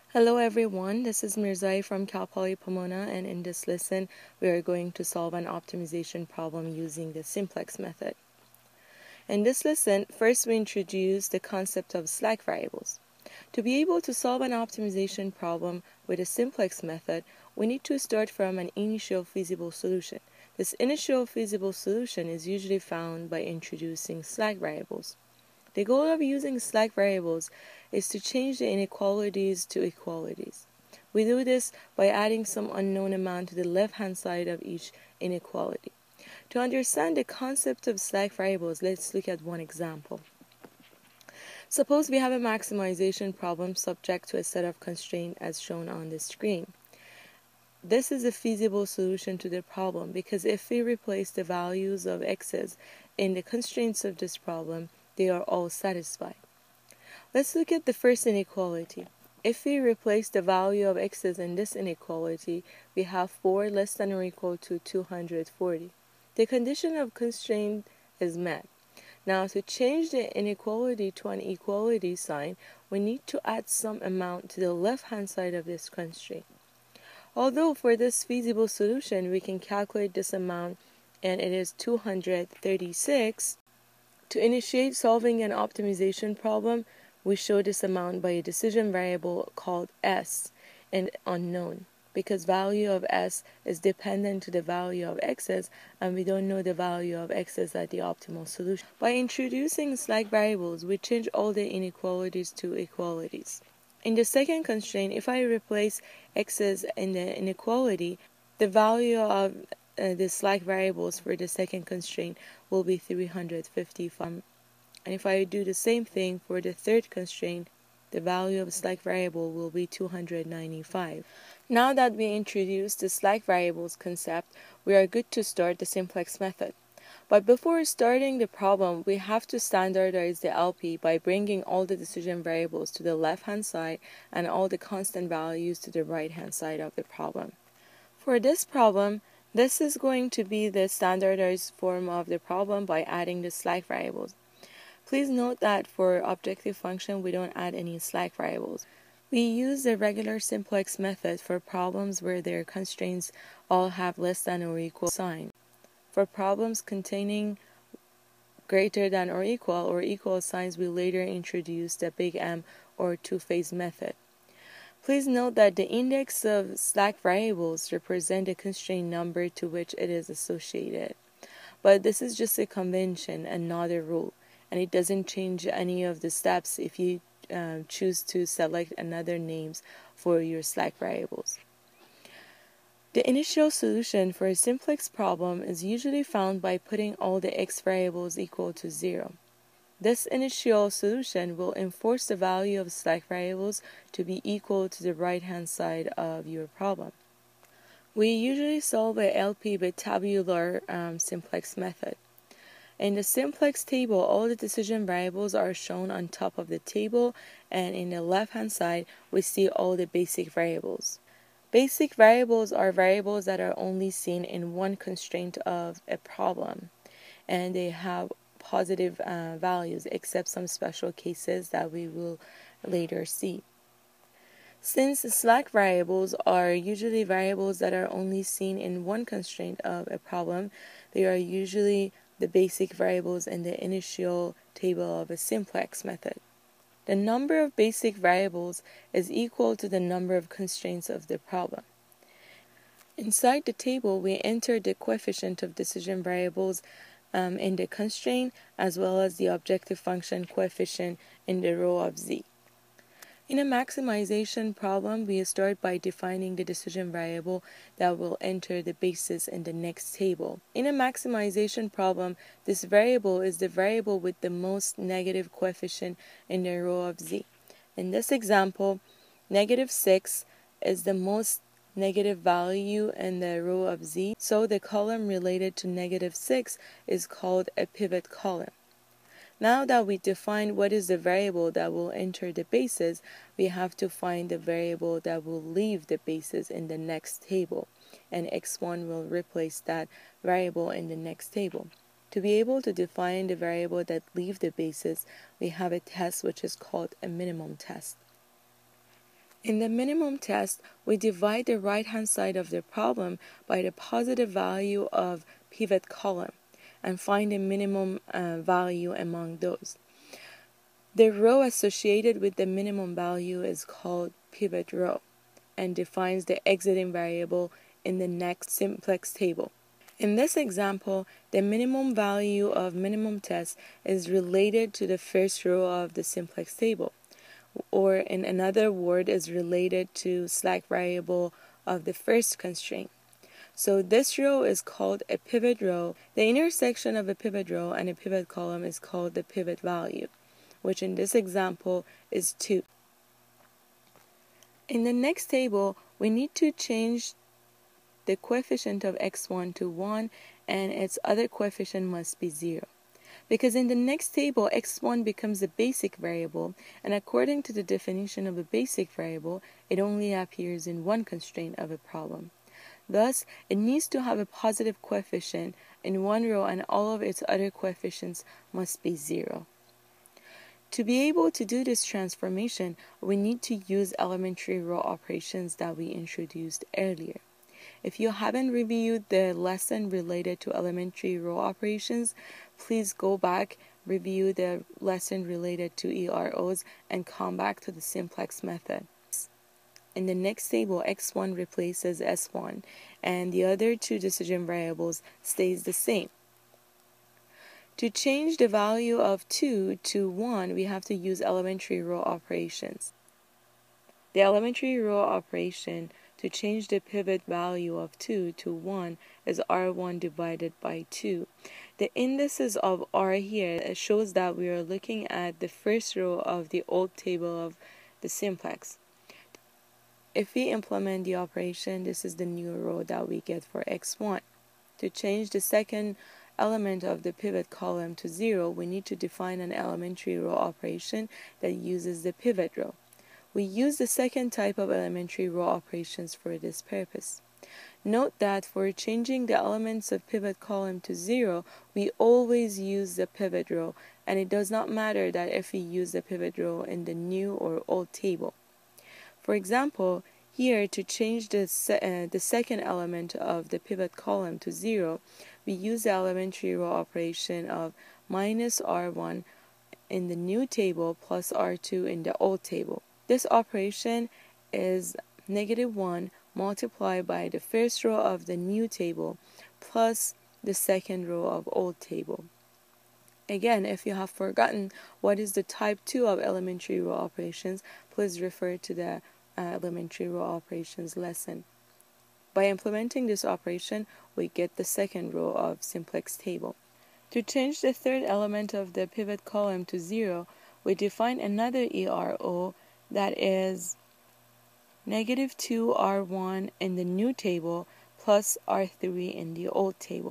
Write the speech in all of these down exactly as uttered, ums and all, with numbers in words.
Hello everyone, this is Mirzai from Cal Poly Pomona, and in this lesson we are going to solve an optimization problem using the Simplex method. In this lesson, first we introduce the concept of slack variables. To be able to solve an optimization problem with a Simplex method, we need to start from an initial feasible solution. This initial feasible solution is usually found by introducing slack variables. The goal of using slack variables is to change the inequalities to equalities. We do this by adding some unknown amount to the left-hand side of each inequality. To understand the concept of slack variables, let's look at one example. Suppose we have a maximization problem subject to a set of constraints as shown on the screen. This is a feasible solution to the problem because if we replace the values of x's in the constraints of this problem, they are all satisfied. Let's look at the first inequality. If we replace the value of x's in this inequality, we have four less than or equal to two hundred forty. The condition of constraint is met. Now, to change the inequality to an equality sign, we need to add some amount to the left-hand side of this constraint. Although for this feasible solution, we can calculate this amount, and it is two hundred thirty-six. To initiate solving an optimization problem, we show this amount by a decision variable called s and unknown, because value of s is dependent to the value of x's, and we don't know the value of x's at the optimal solution. By introducing slack variables, we change all the inequalities to equalities. In the second constraint, if I replace x's in the inequality, the value of Uh, the slack variables for the second constraint will be three hundred fifty-five. And if I do the same thing for the third constraint, the value of slack variable will be two hundred ninety-five. Now that we introduced the slack variables concept, we are good to start the Simplex method. But before starting the problem, we have to standardize the L P by bringing all the decision variables to the left-hand side and all the constant values to the right-hand side of the problem. For this problem, this is going to be the standardized form of the problem by adding the slack variables. Please note that for objective function, we don't add any slack variables. We use the regular simplex method for problems where their constraints all have less than or equal sign. For problems containing greater than or equal or equal signs, we later introduce the big M or two-phase method. Please note that the index of slack variables represent the constraint number to which it is associated. But this is just a convention and not a rule, and it doesn't change any of the steps if you uh, choose to select another names for your slack variables. The initial solution for a simplex problem is usually found by putting all the x variables equal to zero. This initial solution will enforce the value of slack variables to be equal to the right-hand side of your problem. We usually solve a L P with tabular um, simplex method. In the simplex table, all the decision variables are shown on top of the table, and in the left-hand side, we see all the basic variables. Basic variables are variables that are only seen in one constraint of a problem, and they have positive uh, values except some special cases that we will later see. Since slack variables are usually variables that are only seen in one constraint of a problem, they are usually the basic variables in the initial table of a simplex method. The number of basic variables is equal to the number of constraints of the problem. Inside the table, we enter the coefficient of decision variables Um, in the constraint, as well as the objective function coefficient in the row of z. In a maximization problem, we start by defining the decision variable that will enter the basis in the next table. In a maximization problem, this variable is the variable with the most negative coefficient in the row of z. In this example, negative six is the most negative value in the row of z, so the column related to negative six is called a pivot column. Now that we define what is the variable that will enter the basis, we have to find the variable that will leave the basis in the next table, and x one will replace that variable in the next table. To be able to define the variable that leave the basis, we have a test which is called a minimum test. In the minimum test, we divide the right-hand side of the problem by the positive value of pivot column and find the minimum uh, value among those. The row associated with the minimum value is called pivot row and defines the exiting variable in the next simplex table. In this example, the minimum value of minimum test is related to the first row of the simplex table, or in another word is related to slack variable of the first constraint. So this row is called a pivot row. The intersection of a pivot row and a pivot column is called the pivot value, which in this example is two. In the next table, we need to change the coefficient of x one to one and its other coefficient must be zero. Because in the next table, x one becomes a basic variable, and according to the definition of a basic variable, it only appears in one constraint of a problem. Thus, it needs to have a positive coefficient in one row and all of its other coefficients must be zero. To be able to do this transformation, we need to use elementary row operations that we introduced earlier. If you haven't reviewed the lesson related to elementary row operations, please go back, review the lesson related to E R Os, and come back to the simplex method. In the next table, x one replaces s one, and the other two decision variables stays the same. To change the value of two to one, we have to use elementary row operations. The elementary row operation to change the pivot value of two to one is r one divided by two. The indices of r here shows that we are looking at the first row of the old table of the simplex. If we implement the operation, this is the new row that we get for x one. To change the second element of the pivot column to zero, we need to define an elementary row operation that uses the pivot row. We use the second type of elementary row operations for this purpose. Note that for changing the elements of pivot column to zero, we always use the pivot row, and it does not matter that if we use the pivot row in the new or old table. For example, here to change the, se uh, the second element of the pivot column to zero, we use the elementary row operation of minus r one in the new table plus r two in the old table. This operation is negative one multiplied by the first row of the new table plus the second row of old table. Again, if you have forgotten what is the type two of elementary row operations, please refer to the uh, elementary row operations lesson. By implementing this operation, we get the second row of simplex table. To change the third element of the pivot column to zero, we define another E R O that is negative two r one in the new table plus r three in the old table.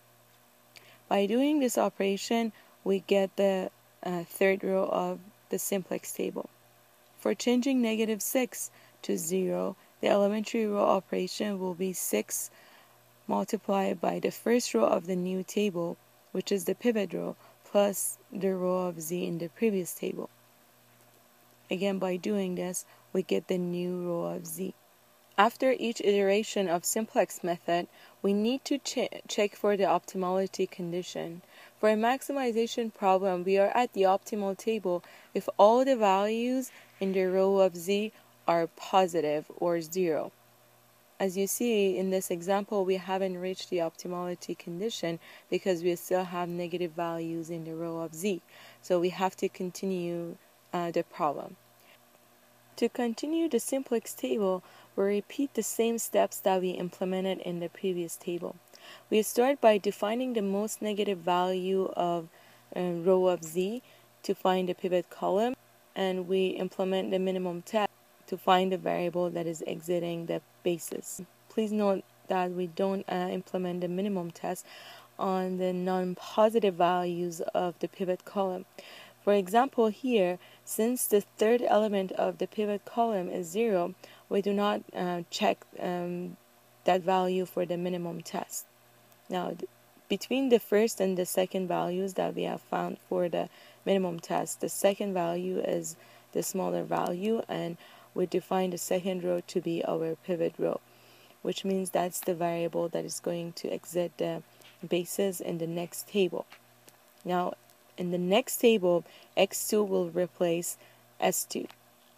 By doing this operation, we get the uh, third row of the simplex table. For changing negative six to zero, the elementary row operation will be six multiplied by the first row of the new table, which is the pivot row, plus the row of z in the previous table. Again, by doing this, we get the new row of z. After each iteration of simplex method, we need to ch check for the optimality condition. For a maximization problem, we are at the optimal table if all the values in the row of z are positive or zero. As you see in this example, we haven't reached the optimality condition because we still have negative values in the row of z. So we have to continue uh, the problem. To continue the simplex table, we repeat the same steps that we implemented in the previous table. We start by defining the most negative value of uh, row of z to find the pivot column, and we implement the minimum test to find the variable that is exiting the basis. Please note that we don't uh, implement the minimum test on the non-positive values of the pivot column. For example, here, since the third element of the pivot column is zero, we do not uh, check um, that value for the minimum test. Now, between the first and the second values that we have found for the minimum test, the second value is the smaller value, and we define the second row to be our pivot row, which means that's the variable that is going to exit the bases in the next table. Now, in the next table, x two will replace s two,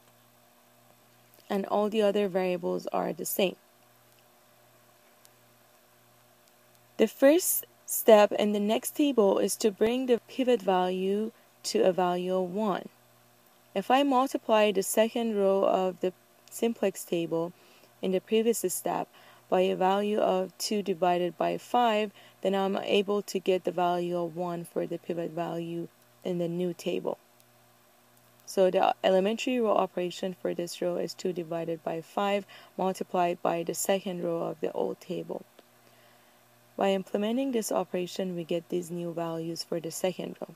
and all the other variables are the same. The first step in the next table is to bring the pivot value to a value of one. If I multiply the second row of the simplex table in the previous step by a value of two divided by five, then I'm able to get the value of one for the pivot value in the new table. So the elementary row operation for this row is two divided by five multiplied by the second row of the old table. By implementing this operation, we get these new values for the second row.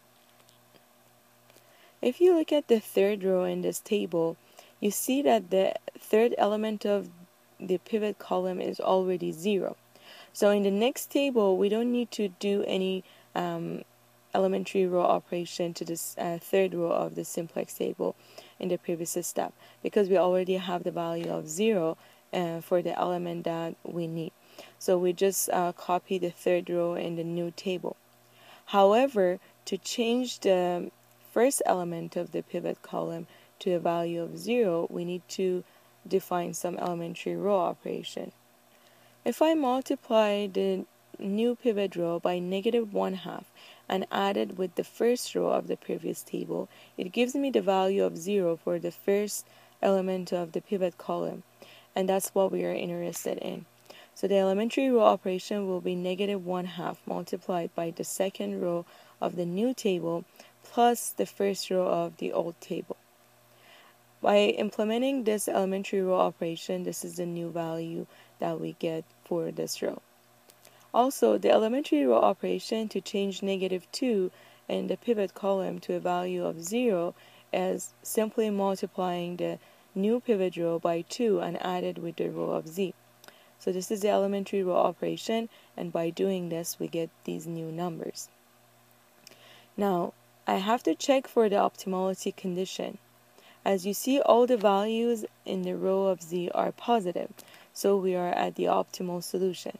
If you look at the third row in this table, you see that the third element of the pivot column is already zero. So in the next table, we don't need to do any um, elementary row operation to this uh, third row of the simplex table in the previous step, because we already have the value of zero uh, for the element that we need. So we just uh, copy the third row in the new table. However, to change the first element of the pivot column to a value of zero, we need to define some elementary row operation. If I multiply the new pivot row by negative one half and add it with the first row of the previous table, it gives me the value of zero for the first element of the pivot column, and that's what we are interested in. So the elementary row operation will be negative one half multiplied by the second row of the new table plus the first row of the old table. By implementing this elementary row operation, this is the new value that we get for this row. Also, the elementary row operation to change negative two in the pivot column to a value of zero is simply multiplying the new pivot row by two and added with the row of z. So this is the elementary row operation, and by doing this we get these new numbers. Now, I have to check for the optimality condition. As you see, all the values in the row of z are positive, so we are at the optimal solution.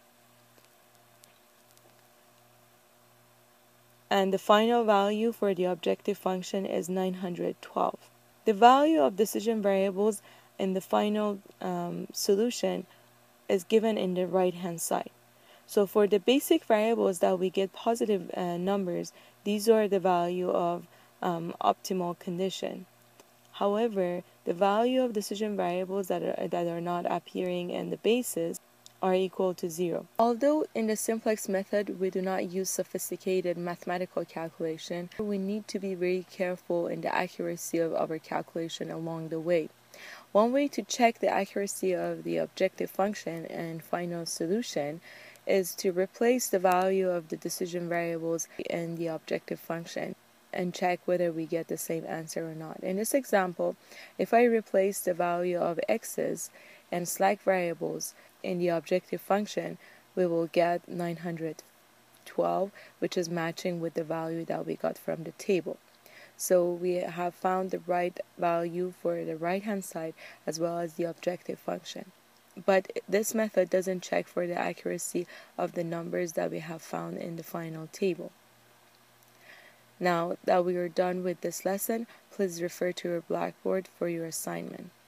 And the final value for the objective function is nine hundred twelve. The value of decision variables in the final um, solution is given in the right hand side. So for the basic variables that we get positive uh, numbers, these are the value of um, optimal condition. However, the value of decision variables that are, that are not appearing in the bases are equal to zero. Although in the simplex method we do not use sophisticated mathematical calculation, we need to be very careful in the accuracy of our calculation along the way. One way to check the accuracy of the objective function and final solution is to replace the value of the decision variables in the objective function and check whether we get the same answer or not. In this example, if I replace the value of x's and slack variables in the objective function, we will get nine hundred twelve, which is matching with the value that we got from the table. So we have found the right value for the right hand side as well as the objective function. But this method doesn't check for the accuracy of the numbers that we have found in the final table. Now that we are done with this lesson, please refer to your Blackboard for your assignment.